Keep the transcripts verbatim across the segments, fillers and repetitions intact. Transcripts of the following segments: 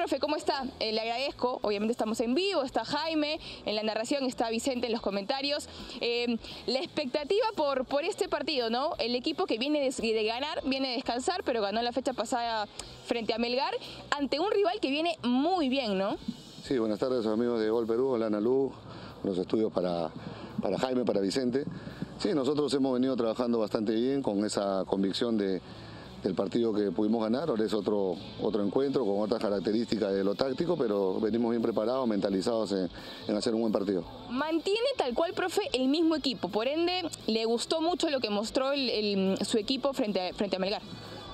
profe, ¿cómo está? Eh, le agradezco, obviamente estamos en vivo, está Jaime, en la narración está Vicente en los comentarios. Eh, la expectativa por, por este partido, ¿no? El equipo que viene de, de ganar, viene de descansar, pero ganó la fecha pasada frente a Melgar, ante un rival que viene muy bien, ¿no? Sí, buenas tardes amigos de Gol Perú, hola Ana Lu, los estudios para, para Jaime, para Vicente. Sí, nosotros hemos venido trabajando bastante bien con esa convicción de, del partido que pudimos ganar. Ahora es otro, otro encuentro con otras características de lo táctico, pero venimos bien preparados, mentalizados en, en hacer un buen partido. Mantiene tal cual, profe, el mismo equipo, por ende le gustó mucho lo que mostró el, el, su equipo frente a, frente a Melgar.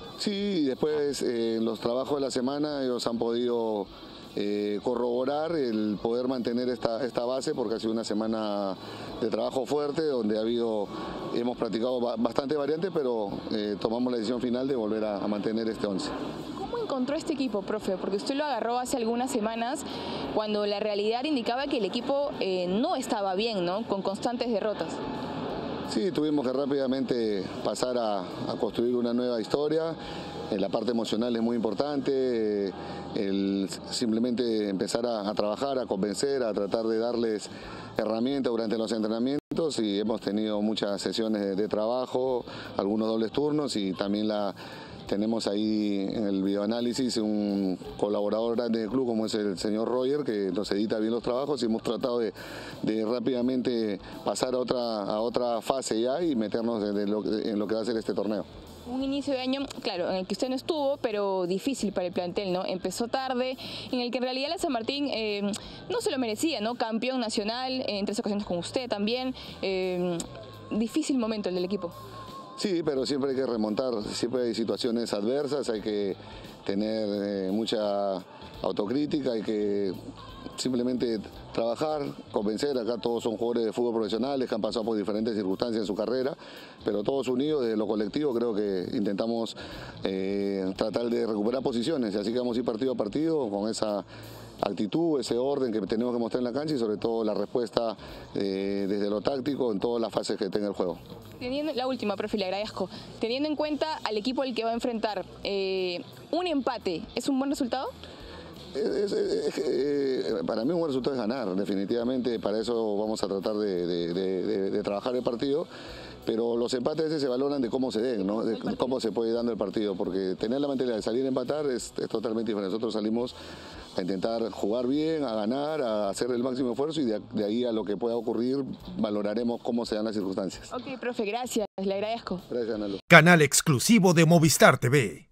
Sí, después eh, en los trabajos de la semana ellos han podido eh, corroborar el poder mantener esta, esta base, porque ha sido una semana de trabajo fuerte donde ha habido, hemos practicado bastante variantes, pero eh, tomamos la decisión final de volver a, a mantener este once. ¿Cómo encontró este equipo, profe? Porque usted lo agarró hace algunas semanas cuando la realidad indicaba que el equipo eh, no estaba bien, ¿no? Con constantes derrotas. Sí, tuvimos que rápidamente pasar a, a construir una nueva historia. Eh, la parte emocional es muy importante, eh, el simplemente empezar a, a trabajar, a convencer, a tratar de darles herramientas durante los entrenamientos, y hemos tenido muchas sesiones de, de trabajo, algunos dobles turnos, y también la tenemos ahí en el videoanálisis un colaborador grande del club como es el señor Roger, que nos edita bien los trabajos, y hemos tratado de, de rápidamente pasar a otra, a otra fase ya y meternos en lo, en lo que va a ser este torneo. Un inicio de año, claro, en el que usted no estuvo, pero difícil para el plantel, ¿no? Empezó tarde, en el que en realidad la San Martín eh, no se lo merecía, ¿no? Campeón nacional, en tres ocasiones con usted también. Eh, difícil momento el del equipo. Sí, pero siempre hay que remontar, siempre hay situaciones adversas, hay que tener eh, mucha autocrítica, hay que simplemente trabajar, convencer. Acá todos son jugadores de fútbol profesionales que han pasado por diferentes circunstancias en su carrera, pero todos unidos desde lo colectivo creo que intentamos eh, tratar de recuperar posiciones, así que vamos a ir partido a partido con esa actitud, ese orden que tenemos que mostrar en la cancha, y sobre todo la respuesta eh, desde lo táctico en todas las fases que tenga el juego. Teniendo, la última, profe, le agradezco. Teniendo en cuenta al equipo al que va a enfrentar, eh, ¿un empate es un buen resultado? Es, es, es, eh, para mí un buen resultado es ganar, definitivamente. Para eso vamos a tratar de, de, de, de, de trabajar el partido, pero los empates a veces se valoran de cómo se den, ¿no? De cómo se puede ir dando el partido, porque tener la mentalidad de salir a empatar es, es totalmente diferente. Nosotros salimos a intentar jugar bien, a ganar, a hacer el máximo esfuerzo, y de, de ahí a lo que pueda ocurrir valoraremos cómo se dan las circunstancias. Ok, profe, gracias, le agradezco. Gracias, Ana Lu. Canal exclusivo de Movistar T V.